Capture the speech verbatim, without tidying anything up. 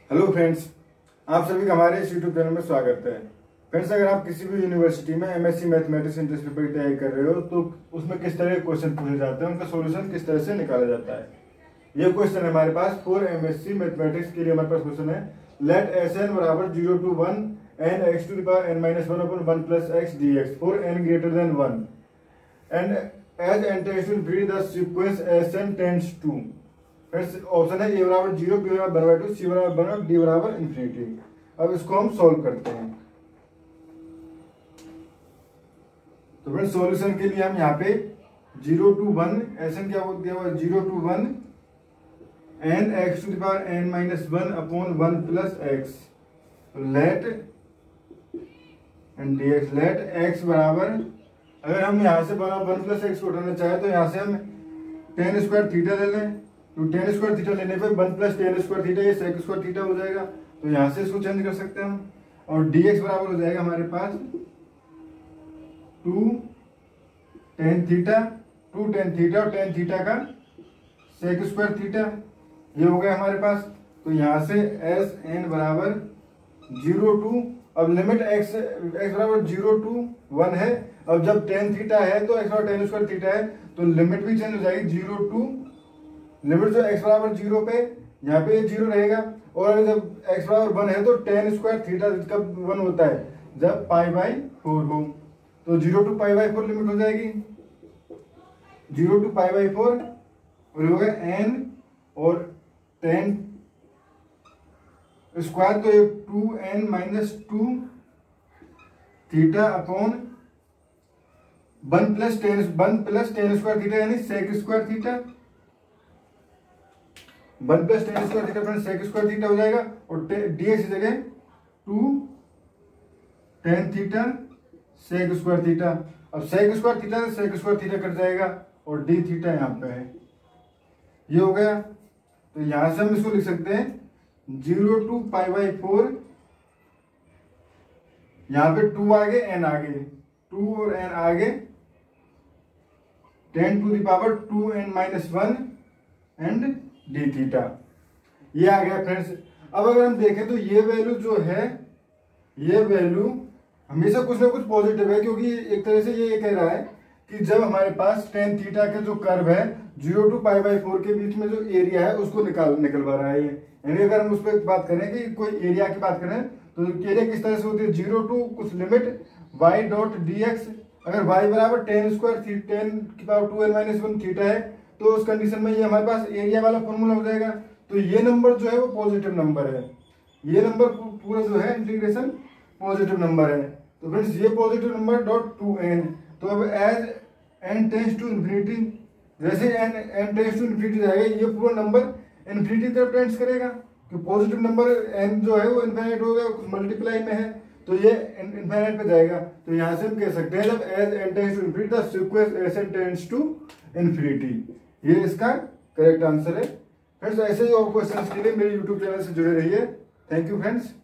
Hello friends, आप सभी का हमारे इस यूट्यूब चैनल में स्वागत है। फ्रेंड्स, अगर आप किसी भी यूनिवर्सिटी में एमएससी मैथमेटिक्स इंट्रेंस पेपर की तैयारी कर रहे हो तो उसमें किस तरह के क्वेश्चन पूछे जाते हैं, उनका सॉल्यूशन किस तरह से निकाला जाता है। ये क्वेश्चन है हमारे पास फॉर एमएससी मैथमेटिक्स के लिए। हमारे पास क्वेश्चन है लेट एस एन बराबर zero to one N X to the power N minus one upon one plus X D X for N greater than one and as N tends to infinity the sequence S N tends to. Option है A बराबर zero, B बराबर one by two, C बराबर one, D बराबर infinity. अब इसको हम solve करते हैं। तो फ्रेंड्स सॉल्यूशन के लिए हम यहाँ पे zero to one S N क्या दिया हुआ है, zero to one N X to the power N minus one upon one plus X let and D X. Let X बराबर, अगर हम यहाँ से वन प्लस एक्स को उठाना चाहे तो यहाँ से हम टेन स्क्वायर थीटा ले लें। तो टेन स्क्वायर थीटा लेने पे one plus tan square theta ये सेक स्क्वायर थीटा हो जाएगा, तो यहाँ से इसको चेंज कर सकते हैं हम। और dx बराबर हो जाएगा हमारे पास two tan theta, two tan theta और टेन थीटा का सेक स्क्वायर थीटा, ये हो गया हमारे पास। तो यहाँ से एस एन बराबर जीरो टू, अब लिमिट x x बराबर जीरो टू वन है। अब जब टेन थीटा है तो x बराबर टेन स्क्वायर थीटा है, तो लिमिट भी चेंज हो जाएगी जीरो टू, लिमिट जो x बराबर जीरो पे यहाँ पे जीरो रहेगा। और अगर जब x बराबर वन है तो टेन स्क्वायर थीटा कब वन होता है, जब पाई बाई फोर हो। तो zero to pi by four limit हो जाएगी, zero to pi by four और हो गया n और टेन स्क्वायर, तो two N minus two theta upon one plus tan one plus tan square theta यानी sec square theta, one plus tan square theta friend sec square theta हो जाएगा। और D X की जगह two tan theta sec square theta. अब sec square theta से सेक square theta cut जाएगा और डी थीटा यहाँ पे है, ये हो गया। तो यहां से हम इसको लिख सकते हैं zero to pi by four, यहां पे टू आगे एन आगे, टू और एन आगे, tan to the power two N minus one and D theta, ये आ गया फ्रेंड्स। अब अगर हम देखें तो ये वैल्यू जो है, ये वैल्यू हमेशा कुछ ना कुछ पॉजिटिव है, क्योंकि एक तरह से ये कह रहा है कि जब हमारे पास टेन थीटा के जो कर्व है zero to pi by four के बीच में जो एरिया है उसको निकाल निकलवा रहा है ये। यानी अगर हम उस पर बात करें कि कोई एरिया की बात करें तो एरिया किस तरह से होती है, जीरो टू कुछ limit Y dot D X. अगर वाई बराबर टेन स्क्वायर टेन की power two N minus one theta है तो उस कंडीशन में ये हमारे पास एरिया वाला फॉर्मूला हो जाएगा। तो ये नंबर जो है वो पॉजिटिव नंबर है, ये नंबर पूरा जो है इंटीग्रेशन पॉजिटिव नंबर है। तो फ्रेंड्स ये positive number dot two N. तो अब as N tends to infinity, जैसे N N tends to infinity जाएगा ये पूरा नंबर इन्फिनिटी तरफ टेंड्स करेगा, कि पॉजिटिव नंबर एन जो है वो इन्फिनिट हो गया, कुछ मल्टीप्लाई में है तो ये इन्फिनिट पे जाएगा। तो यहाँ से हम कह सकते हैं जब as N tends to infinity the sequence S N tends to infinity, ये इसका करेक्ट आंसर है। फ्रेंड्स ऐसे ही और क्वेश्चंस के लिए मेरे यूट्यूब चैनल से जुड़े रहिए। Thank you friends.